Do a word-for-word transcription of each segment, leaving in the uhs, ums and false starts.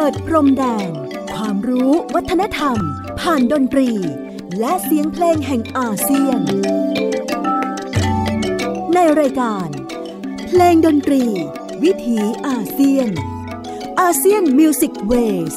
ดพรมแดนความรู้วัฒนธรรมผ่านดนตรีและเสียงเพลงแห่งอาเซียนในรายการเพลงดนตรีวิถีอาเซียนอาเซียนมิวสิกเวส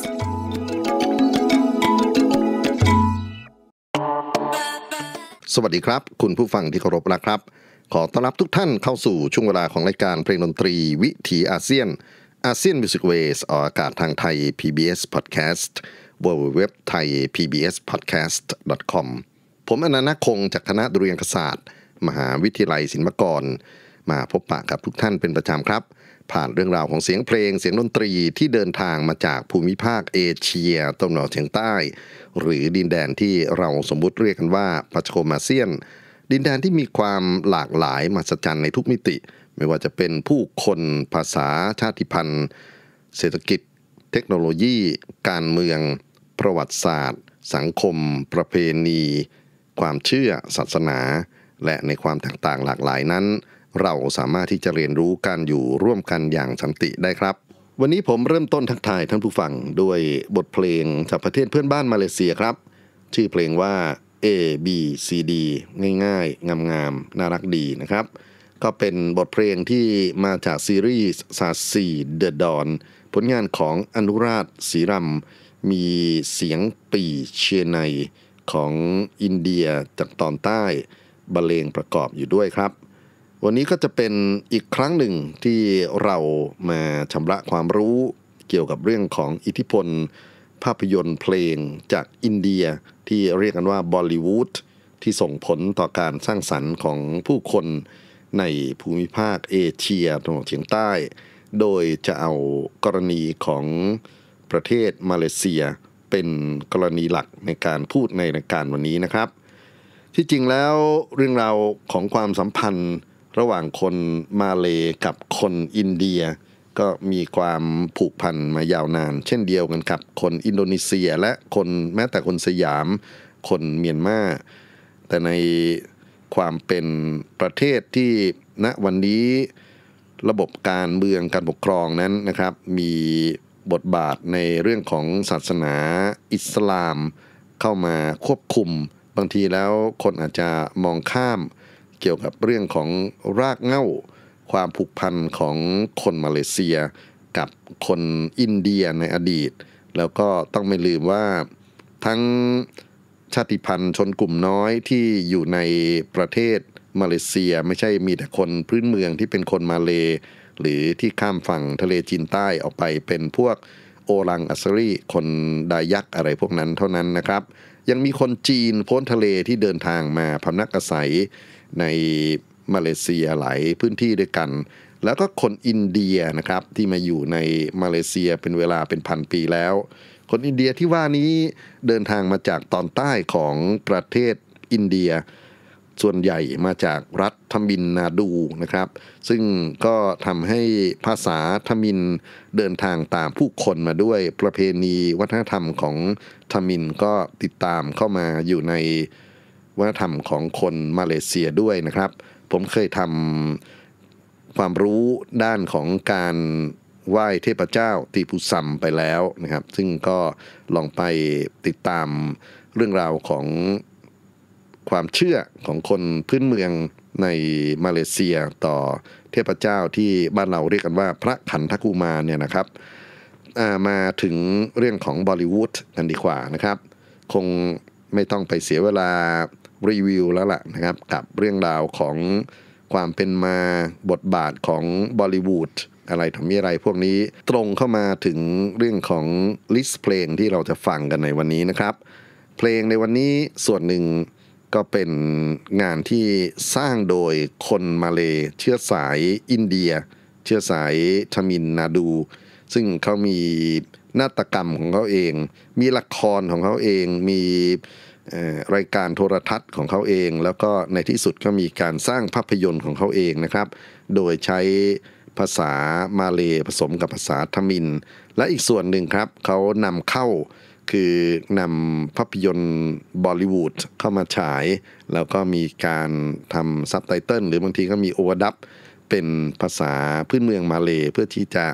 สวัสดีครับคุณผู้ฟังที่เคารพนะครับขอต้อนรับทุกท่านเข้าสู่ช่วงเวลาของรายการเพลงดนตรีวิถีอาเซียนอาเซียนมิวสิกเวสออกอากาศทางไทย พี บี เอส Podcast ดับเบิลยู ดับเบิลยู ดับเบิลยู ดอท ไทย พี บี เอส พอดแคสต์ ดอท คอม ผมอนันต์ ณ คงจากคณะดุริยางคศาสตร์มหาวิทยาลัยศิลปากรมาพบปะกับทุกท่านเป็นประจำครับผ่านเรื่องราวของเสียงเพลงเสียงดนตรีที่เดินทางมาจากภูมิภาคเอเชียตะวันออกเฉียงใต้หรือดินแดนที่เราสมมุติเรียกกันว่าประชาคมอาเซียนดินแดนที่มีความหลากหลายมหัศจรรย์ในทุกมิติไม่ว่าจะเป็นผู้คนภาษาชาติพันธุ์เศรษฐกิจเทคโนโลยีการเมืองประวัติศาสตร์สังคมประเพณีความเชื่อศาสนาและในความแตกต่างหลากหลายนั้นเราสามารถที่จะเรียนรู้การอยู่ร่วมกันอย่างสันติได้ครับวันนี้ผมเริ่มต้นทักทายท่านผู้ฟังด้วยบทเพลงจากประเทศเพื่อนบ้านมาเลเซียครับชื่อเพลงว่า A B C D ง่ายๆงามๆน่ารักดีนะครับก็เป็นบทเพลงที่มาจากซีรีส์ซาซีเดอะดอนผลงานของอนุราชศรีรำมีเสียงปี่เชียไนของอินเดียจากตอนใต้บรรเลงประกอบอยู่ด้วยครับวันนี้ก็จะเป็นอีกครั้งหนึ่งที่เรามาชำระความรู้เกี่ยวกับเรื่องของอิทธิพลภาพยนตร์เพลงจากอินเดียที่เรียกกันว่าบอลลีวูดที่ส่งผลต่อการสร้างสรรค์ของผู้คนในภูมิภาคเอเชียตะวันออกเฉียงใต้โดยจะเอากรณีของประเทศมาเลเซียเป็นกรณีหลักในการพูดในรายการวันนี้นะครับที่จริงแล้วเรื่องราวของความสัมพันธ์ระหว่างคนมาเลกับคนอินเดียก็มีความผูกพันมายาวนานเช่นเดียวกันกับคนอินโดนีเซียและคนแม้แต่คนสยามคนเมียนมาแต่ในความเป็นประเทศที่ณวันนี้ระบบการเมืองการปกครองนั้นนะครับมีบทบาทในเรื่องของศาสนาอิสลามเข้ามาควบคุมบางทีแล้วคนอาจจะมองข้ามเกี่ยวกับเรื่องของรากเหง้าความผูกพันของคนมาเลเซียกับคนอินเดียในอดีตแล้วก็ต้องไม่ลืมว่าทั้งชาติพันธุ์ชนกลุ่มน้อยที่อยู่ในประเทศมาเลเซียไม่ใช่มีแต่คนพื้นเมืองที่เป็นคนมาเลหรือที่ข้ามฝั่งทะเลจีนใต้ออกไปเป็นพวกโอรังอัสรีคนดายักอะไรพวกนั้นเท่านั้นนะครับยังมีคนจีนพ้นทะเลที่เดินทางมาพำนักอาศัยในมาเลเซียหลายพื้นที่ด้วยกันแล้วก็คนอินเดียนะครับที่มาอยู่ในมาเลเซียเป็นเวลาเป็นพันปีแล้วคนอินเดียที่ว่านี้เดินทางมาจากตอนใต้ของประเทศอินเดียส่วนใหญ่มาจากรัฐทมิลนาดูนะครับซึ่งก็ทำให้ภาษาทมิลเดินทางตามผู้คนมาด้วยประเพณีวัฒนธรรมของทมิลก็ติดตามเข้ามาอยู่ในวัฒนธรรมของคนมาเลเซียด้วยนะครับผมเคยทำความรู้ด้านของการไหว้เทพเจ้าตีพุซัมไปแล้วนะครับซึ่งก็ลองไปติดตามเรื่องราวของความเชื่อของคนพื้นเมืองในมาเลเซียต่อเทพเจ้าที่บ้านเราเรียกกันว่าพระขันธกุมารเนี่ยนะครับมาถึงเรื่องของบอลลีวูดกันดีกว่านะครับคงไม่ต้องไปเสียเวลารีวิวแล้วล่ะนะครับกับเรื่องราวของความเป็นมาบทบาทของบอลลีวูดอะไรทำมีอะไรพวกนี้ตรงเข้ามาถึงเรื่องของลิสต์เพลงที่เราจะฟังกันในวันนี้นะครับเพลงในวันนี้ส่วนหนึ่งก็เป็นงานที่สร้างโดยคนมาเลเชื้อสายอินเดียเชื้อสายทมิลนาดูซึ่งเขามีนาฏกรรมของเขาเองมีละครของเขาเองมีรายการโทรทัศน์ของเขาเองแล้วก็ในที่สุดก็มีการสร้างภาพยนตร์ของเขาเองนะครับโดยใช้ภาษามาเลผสมกับภาษาทมิลและอีกส่วนหนึ่งครับเขานำเข้าคือนำภาพยนตร์บอลลีวูดเข้ามาฉายแล้วก็มีการทำซับไตเติลหรือบางทีก็มีโอเวอร์ดับเป็นภาษาพื้นเมืองมาเลเพื่อที่จะ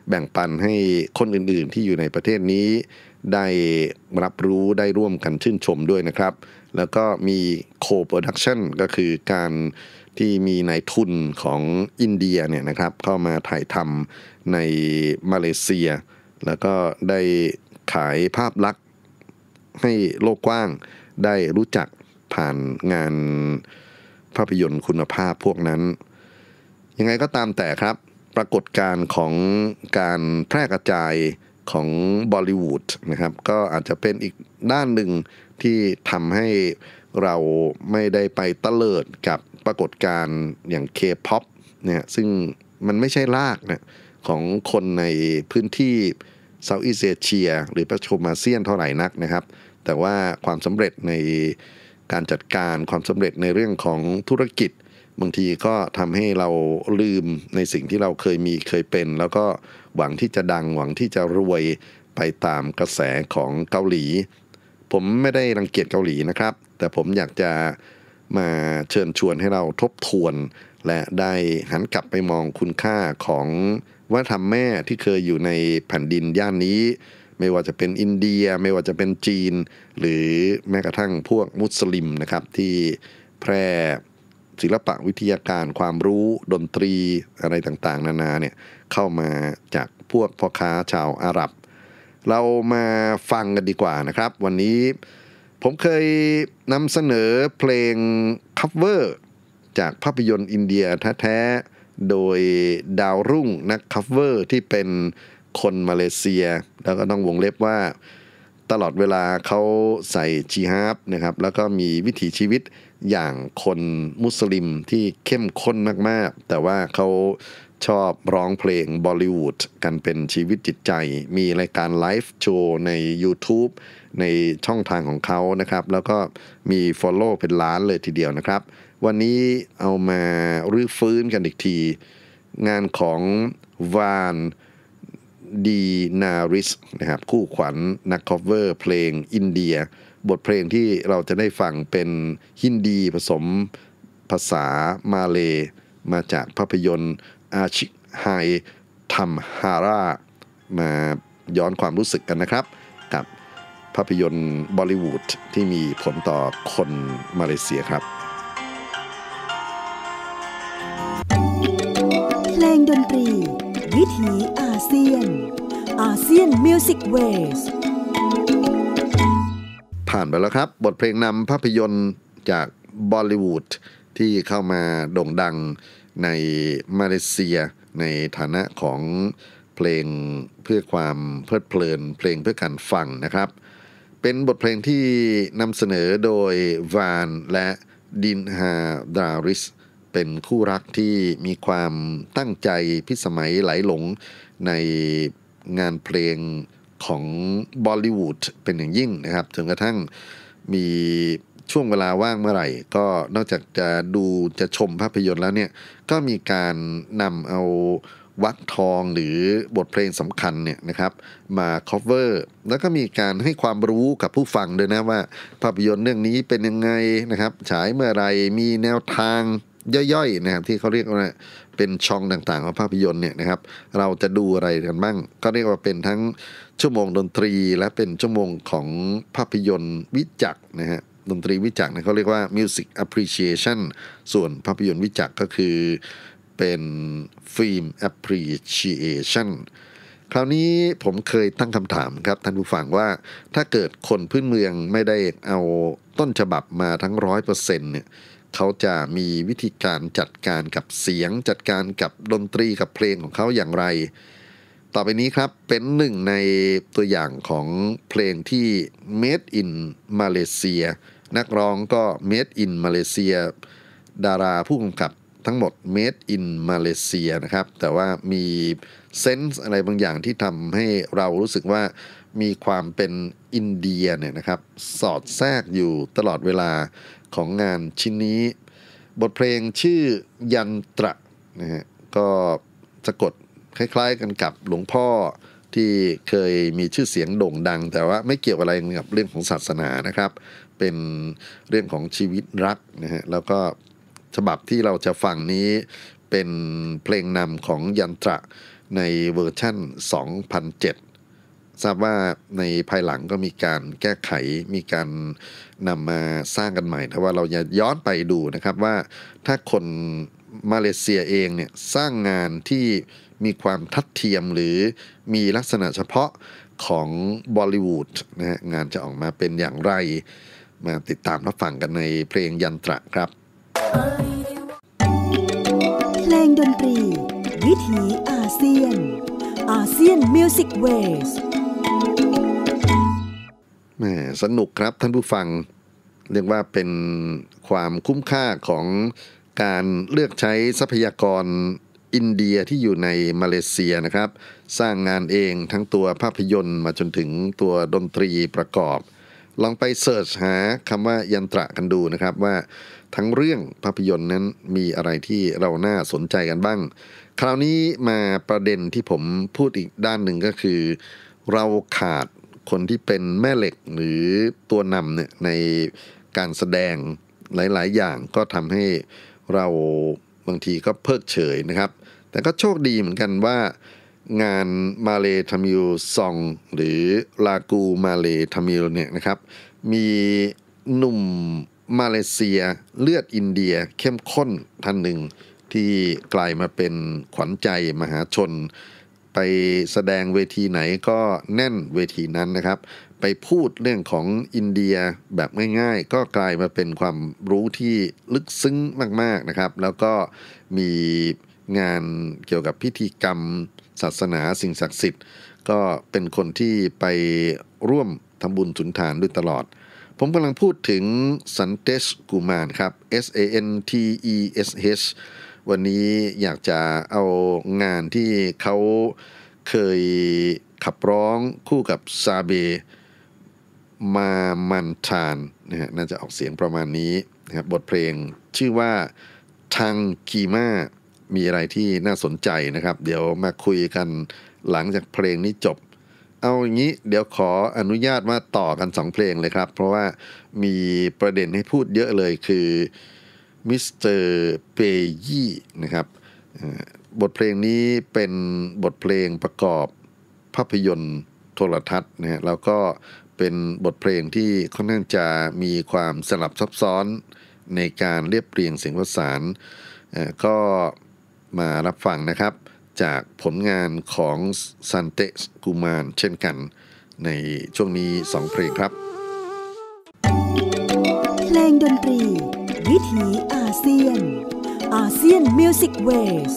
แบ่งปันให้คนอื่นๆที่อยู่ในประเทศนี้ได้รับรู้ได้ร่วมกันชื่นชมด้วยนะครับแล้วก็มีโคโปรดักชันก็คือการที่มีนายทุนของอินเดียเนี่ยนะครับเข้ามาถ่ายทำในมาเลเซียแล้วก็ได้ขายภาพลักษณ์ให้โลกกว้างได้รู้จักผ่านงานภาพยนตร์คุณภาพพวกนั้นยังไงก็ตามแต่ครับปรากฏการณ์ของการแพร่กระจายของบอลลิวูดนะครับก็อาจจะเป็นอีกด้านหนึ่งที่ทำให้เราไม่ได้ไปเตลิดกับปรากฏการณ์อย่าง K-pop เนี่ยซึ่งมันไม่ใช่รากนะของคนในพื้นที่เซาท์อีสต์เอเชียหรือประชมอาเซียนเท่าไหร่นักนะครับแต่ว่าความสำเร็จในการจัดการความสำเร็จในเรื่องของธุรกิจบางทีก็ทำให้เราลืมในสิ่งที่เราเคยมีเคยเป็นแล้วก็หวังที่จะดังหวังที่จะรวยไปตามกระแสของเกาหลีผมไม่ได้รังเกียจเกาหลีนะครับแต่ผมอยากจะมาเชิญชวนให้เราทบทวนและได้หันกลับไปมองคุณค่าของวัฒนธรรมแม่ที่เคยอยู่ในแผ่นดินย่านนี้ไม่ว่าจะเป็นอินเดียไม่ว่าจะเป็นจีนหรือแม้กระทั่งพวกมุสลิมนะครับที่แพร่ศิลปะวิทยาการความรู้ดนตรีอะไรต่างๆนานาเนี่ยเข้ามาจากพวกพ่อค้าชาวอาหรับเรามาฟังกันดีกว่านะครับวันนี้ผมเคยนำเสนอเพลงคัฟเวอร์จากภาพยนตร์อินเดียแท้ๆโดยดาวรุ่งนักคัฟเวอร์ที่เป็นคนมาเลเซียแล้วก็ต้องวงเล็บว่าตลอดเวลาเขาใส่จีฮาบนะครับแล้วก็มีวิถีชีวิตอย่างคนมุสลิมที่เข้มข้นมากๆแต่ว่าเขาชอบร้องเพลงบอลลิวูดกันเป็นชีวิตจิตใจมีรายการไลฟ์โชว์ใน YouTube ในช่องทางของเขานะครับแล้วก็มี follow เป็นล้านเลยทีเดียวนะครับวันนี้เอามารื้อฟื้นกันอีกทีงานของวานดีนาริสนะครับคู่ขวัญนักคัฟเวอร์เพลงอินเดียบทเพลงที่เราจะได้ฟังเป็นฮินดีผสมภาษามาเลย์มาจากภาพยนตร์อาชิกไฮทัมฮารามาย้อนความรู้สึกกันนะครับกับภาพยนตร์บอลลิวูดที่มีผลต่อคนมาเลเซียครับเพลงดนตรีวิถีอาเซียนอาเซียนมิวสิกเวสผ่านไปแล้วครับบทเพลงนำภาพยนตร์จากบอลลิวูดที่เข้ามาโด่งดังในมาเลเซียในฐานะของเพลงเพื่อความเพลิดเพลินเพลงเพื่อการฟังนะครับเป็นบทเพลงที่นำเสนอโดยวานและดินฮาดาริสเป็นคู่รักที่มีความตั้งใจพิสมัยไหลหลงในงานเพลงของบอลลิวูดเป็นอย่างยิ่งนะครับจนกระทั่งมีช่วงเวลาว่างเมื่อไหร่ก็นอกจากจะดูจะชมภาพยนตร์แล้วเนี่ยก็มีการนำเอาวรรคทองหรือบทเพลงสำคัญเนี่ยนะครับมา cover แล้วก็มีการให้ความรู้กับผู้ฟังด้วยนะว่าภาพยนตร์เรื่องนี้เป็นยังไงนะครับฉายเมื่อไหร่มีแนวทางย่อยๆนะครับที่เขาเรียกว่าเป็นช่องต่างๆของภาพยนตร์เนี่ยนะครับเราจะดูอะไรกันบ้างก็เรียกว่าเป็นทั้งชั่วโมงดนตรีและเป็นชั่วโมงของภาพยนตร์วิจักรนะฮะดนตรีวิจักรเนี่ยเขาเรียกว่า music appreciation ส่วนภาพยนตร์วิจักรก็คือเป็น film appreciation คราวนี้ผมเคยตั้งคำถามครับท่านผู้ฟังว่าถ้าเกิดคนพื้นเมืองไม่ได้เอาต้นฉบับมาทั้ง ร้อยเปอร์เซ็นต์ เนี่ยเขาจะมีวิธีการจัดการกับเสียงจัดการกับดนตรีกับเพลงของเขาอย่างไรต่อไปนี้ครับเป็นหนึ่งในตัวอย่างของเพลงที่ made in Malaysia นักร้องก็ made in Malaysia ดาราผู้กำกับทั้งหมด made in Malaysia นะครับแต่ว่ามีเซนส์อะไรบางอย่างที่ทำให้เรารู้สึกว่ามีความเป็นอินเดียเนี่ยนะครับสอดแทรกอยู่ตลอดเวลาของงานชิ้นนี้บทเพลงชื่อยันตระนะฮะก็สะกดคล้ายๆกันกับหลวงพ่อที่เคยมีชื่อเสียงโด่งดังแต่ว่าไม่เกี่ยวอะไรกับเรื่องของศาสนานะครับเป็นเรื่องของชีวิตรักนะฮะแล้วก็ฉบับที่เราจะฟังนี้เป็นเพลงนำของยันตระในเวอร์ชั่น สองพันเจ็ด ทราบว่าในภายหลังก็มีการแก้ไขมีการนำมาสร้างกันใหม่แต่ว่าเราจะย้อนไปดูนะครับว่าถ้าคนมาเลเซียเองเนี่ยสร้างงานที่มีความทัดเทียมหรือมีลักษณะเฉพาะของบอลลิวูดนะฮะงานจะออกมาเป็นอย่างไรมาติดตามรับฟังกันในเพลงยันตระครับเพลงดนตรีวิถีอาเซียนอาเซียนมิวสิกเวสแหมสนุกครับท่านผู้ฟังเรียกว่าเป็นความคุ้มค่าของการเลือกใช้ทรัพยากรอินเดียที่อยู่ในมาเลเซียนะครับสร้างงานเองทั้งตัวภาพยนตร์มาจนถึงตัวดนตรีประกอบลองไปเสิร์ชหาคำว่ายันตระกันดูนะครับว่าทั้งเรื่องภาพยนตร์นั้นมีอะไรที่เราน่าสนใจกันบ้างคราวนี้มาประเด็นที่ผมพูดอีกด้านหนึ่งก็คือเราขาดคนที่เป็นแม่เหล็กหรือตัวนำเนี่ยในการแสดงหลายๆอย่างก็ทำให้เราบางทีก็เพิกเฉยนะครับแต่ก็โชคดีเหมือนกันว่างานมาเลทามิลซองหรือลากูมาเลทามิลเนี่ยนะครับมีหนุ่มมาเลเซียเลือดอินเดียเข้มข้นท่านหนึ่งที่กลายมาเป็นขวัญใจมหาชนไปแสดงเวทีไหนก็แน่นเวทีนั้นนะครับไปพูดเรื่องของอินเดียแบบง่ายๆก็กลายมาเป็นความรู้ที่ลึกซึ้งมากๆนะครับแล้วก็มีงานเกี่ยวกับพิธีกรรมศาสนาสิ่งศักดิ์สิทธิ์ก็เป็นคนที่ไปร่วมทำบุญสุนทานด้วยตลอดผมกำลังพูดถึงสันเตชกุมารครับ S A N T E S H วันนี้อยากจะเอางานที่เขาเคยขับร้องคู่กับซาเบมามันทานนะฮะน่าจะออกเสียงประมาณนี้นะครับบทเพลงชื่อว่าทังกีมามีอะไรที่น่าสนใจนะครับเดี๋ยวมาคุยกันหลังจากเพลงนี้จบเอาอย่างนี้เดี๋ยวขออนุญาตว่าต่อกันสองเพลงเลยครับเพราะว่ามีประเด็นให้พูดเยอะเลยคือมิสเตอร์เปยี่นะครับบทเพลงนี้เป็นบทเพลงประกอบภาพยนตร์โทรทัศน์นะฮะแล้วก็เป็นบทเพลงที่ค่อนข้างจะมีความสลับซับซ้อนในการเรียบเรียงเสียงประสานก็มารับฟังนะครับจากผลงานของซันเตชกุมารเช่นกันในช่วงนี้สองเพลงครับเพลงดนตรีวิถีอาเซียนอาเซียนมิวสิกเวส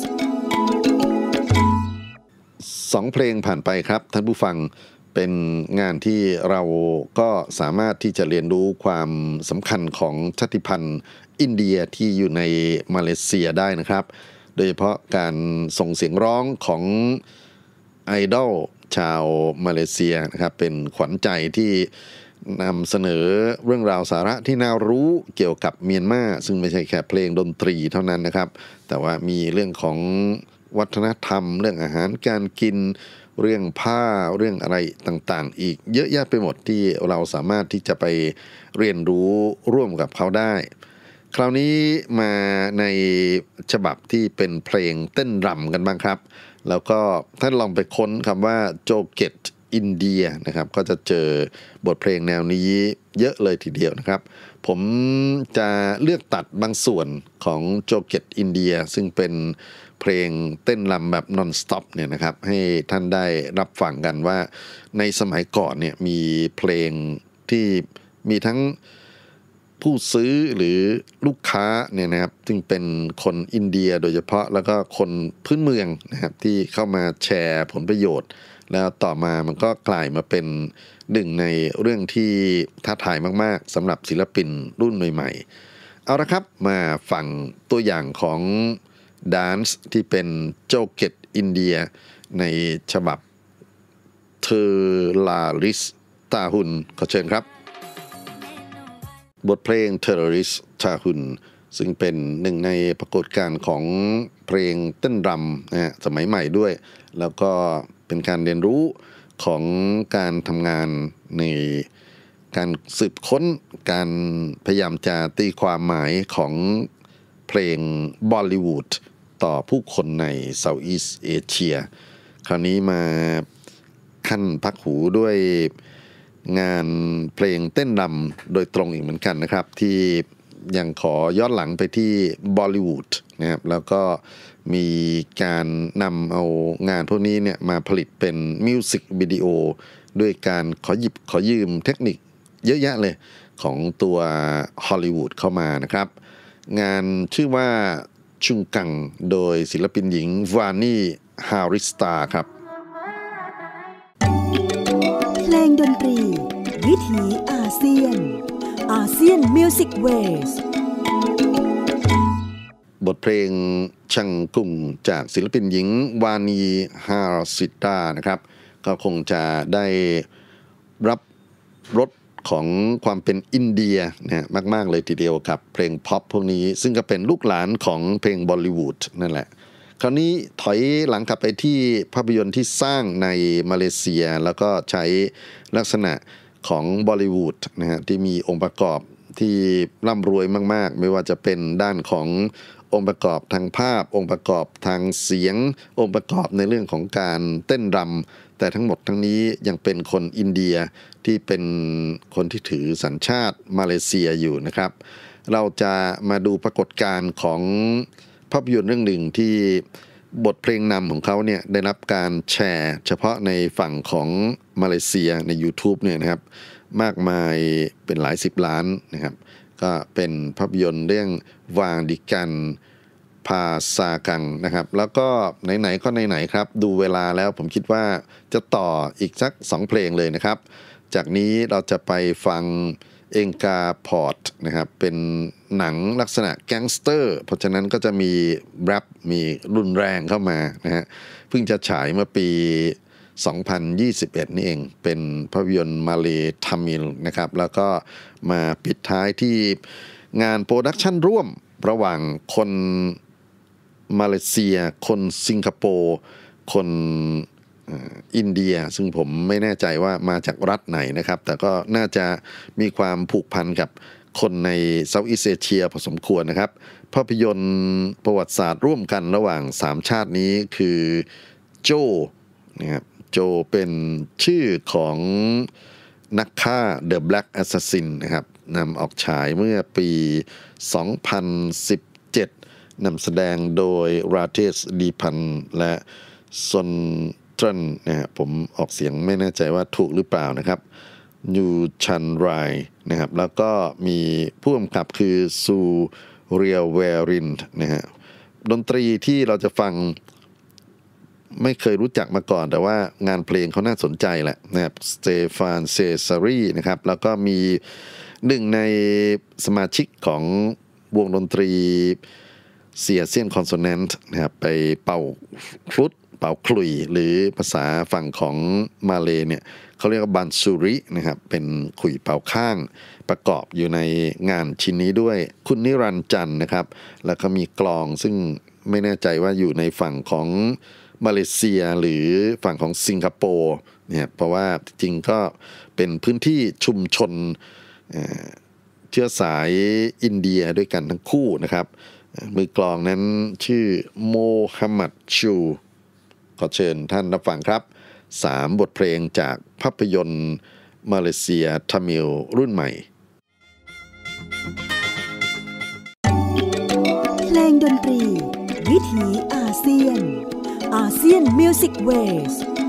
สองเพลงผ่านไปครับท่านผู้ฟังเป็นงานที่เราก็สามารถที่จะเรียนรู้ความสำคัญของชาติพันธุ์อินเดียที่อยู่ในมาเลเซียได้นะครับโดยเฉพาะการส่งเสียงร้องของไอดอลชาวมาเลเซียนะครับเป็นขวัญใจที่นำเสนอเรื่องราวสาระที่น่ารู้เกี่ยวกับเมียนมาซึ่งไม่ใช่แค่เพลงดนตรีเท่านั้นนะครับแต่ว่ามีเรื่องของวัฒนธรรมเรื่องอาหารการกินเรื่องผ้าเรื่องอะไรต่างๆอีกเยอะแยะไปหมดที่เราสามารถที่จะไปเรียนรู้ร่วมกับเขาได้คราวนี้มาในฉบับที่เป็นเพลงเต้นรำกันบ้างครับแล้วก็ท่านลองไปค้นคำว่าโจเกตอินเดียนะครับก็จะเจอบทเพลงแนวนี้เยอะเลยทีเดียวนะครับผมจะเลือกตัดบางส่วนของโจเกตอินเดียซึ่งเป็นเพลงเต้นรำแบบ non stop เนี่ยนะครับให้ท่านได้รับฟังกันว่าในสมัยก่อนเนี่ยมีเพลงที่มีทั้งผู้ซื้อหรือลูกค้าเนี่ยนะครับซึ่งเป็นคนอินเดียโดยเฉพาะแล้วก็คนพื้นเมืองนะครับที่เข้ามาแชร์ผลประโยชน์แล้วต่อมามันก็กลายมาเป็นหนึ่งในเรื่องที่ท้าทายมากๆสำหรับศิลปินรุ่นใหม่ๆเอาละครับมาฟังตัวอย่างของดานซ์ที่เป็นโจเกตอินเดียในฉบับเทอลาริสตาหุนขอเชิญครับบทเพลง Terrorist Tahun ซึ่งเป็นหนึ่งในปรากฏการณ์ของเพลงเต้นรำนะฮะสมัยใหม่ด้วยแล้วก็เป็นการเรียนรู้ของการทำงานในการสืบค้นการพยายามจะตีความหมายของเพลงบอลลิวูดต่อผู้คนในเซาท์อีสต์เอเชียคราวนี้มาขั้นพักหูด้วยงานเพลงเต้นรำโดยตรงอีกเหมือนกันนะครับที่ยังขอย้อนหลังไปที่บอลลิวูดนะครับแล้วก็มีการนำเอางานพวกนี้เนี่ยมาผลิตเป็นมิวสิกวิดีโอด้วยการขอหยิบขอยืมเทคนิคเยอะแยะเลยของตัวฮอลลีวูดเข้ามานะครับงานชื่อว่าชุงกังโดยศิลปินหญิงวานีฮาริสตาครับเพลงดนตรีวิถีอาเซียนอาเซียนมิวสิกเวสบทเพลงชังกุงจากศิลปินหญิงวานีฮาริสตานะครับก็คงจะได้รับรสของความเป็นอินเดียนะมากๆเลยทีเดียวกับเพลงพ็อปพวกนี้ซึ่งก็เป็นลูกหลานของเพลงบอลลิวูดนั่นแหละคราวนี้ถอยหลังกลับไปที่ภาพยนตร์ที่สร้างในมาเลเซียแล้วก็ใช้ลักษณะของบอลลิวูดนะฮะที่มีองค์ประกอบที่ร่ำรวยมากๆไม่ว่าจะเป็นด้านขององค์ประกอบทางภาพองค์ประกอบทางเสียงองค์ประกอบในเรื่องของการเต้นรำแต่ทั้งหมดทั้งนี้ยังเป็นคนอินเดียที่เป็นคนที่ถือสัญชาติมาเลเซียอยู่นะครับเราจะมาดูปรากฏการณ์ของภาพยนตร์เรื่องหนึ่งที่บทเพลงนำของเขาเนี่ยได้รับการแชร์เฉพาะในฝั่งของมาเลเซียใน YouTube เนี่ยนะครับมากมายเป็นหลายสิบล้านนะครับก็เป็นภาพยนตร์เรื่องวางดิกันพาซากังนะครับแล้วก็ไหนๆก็ไหนๆครับดูเวลาแล้วผมคิดว่าจะต่ออีกสักสองเพลงเลยนะครับจากนี้เราจะไปฟังเองกาพอร์ตนะครับเป็นหนังลักษณะแก๊งสเตอร์เพราะฉะนั้นก็จะมีแรปมีรุนแรงเข้ามานะฮะเพิ่งจะฉายเมื่อปีสองพันยี่สิบเอ็ดนี่เองเป็นภาพยนตร์มาเลทามิลนะครับแล้วก็มาปิดท้ายที่งานโปรดักชันร่วมระหว่างคนมาเลเซียคนสิงคโปร์คนอินเดียซึ่งผมไม่แน่ใจว่ามาจากรัฐไหนนะครับแต่ก็น่าจะมีความผูกพันกับคนในเซาท์อีสต์เอเชียพอสมควรนะครับภาพยนตร์ประวัติศาสตร์ร่วมกันระหว่างสามชาตินี้คือโจนะครับโจเป็นชื่อของนักฆ่า The Black Assassin นะครับนำออกฉายเมื่อปีสองพันสิบเจ็ดนำแสดงโดยราเทสดีพันและซอนตรันนะฮะผมออกเสียงไม่แน่ใจว่าถูกหรือเปล่านะครับยูชันไรนะครับแล้วก็มีผู้กำกับคือซูเรียเวรินนะฮะดนตรีที่เราจะฟังไม่เคยรู้จักมาก่อนแต่ว่างานเพลงเขาน่าสนใจแหละนะครับสเตฟานเซซารีนะครับแล้วก็มีหนึ่งในสมาชิกของวงดนตรีเซียเซียนคอนโซแนนต์นะครับไปเป่าฟลุตเป่าขลุ่ยหรือภาษาฝั่งของมาเลเนี่ยเขาเรียกว่าบันซูรินะครับเป็นขลุ่ยเป่าข้างประกอบอยู่ในงานชิ้นนี้ด้วยคุณนิรันดร์จันทร์นะครับแล้วก็มีกลองซึ่งไม่แน่ใจว่าอยู่ในฝั่งของมาเลเซียหรือฝั่งของสิงคโปร์เนี่ยเพราะว่าจริงก็เป็นพื้นที่ชุมชนเชื้อสายอินเดียด้วยกันทั้งคู่นะครับมือกลองนั้นชื่อโมฮัมหมัดชูขอเชิญท่านรับฟังครับสามบทเพลงจากภาพยนตร์มาเลเซียทามิลรุ่นใหม่เพลงดนตรีวิถีอาเซียนอาเซียนมิวสิกเวส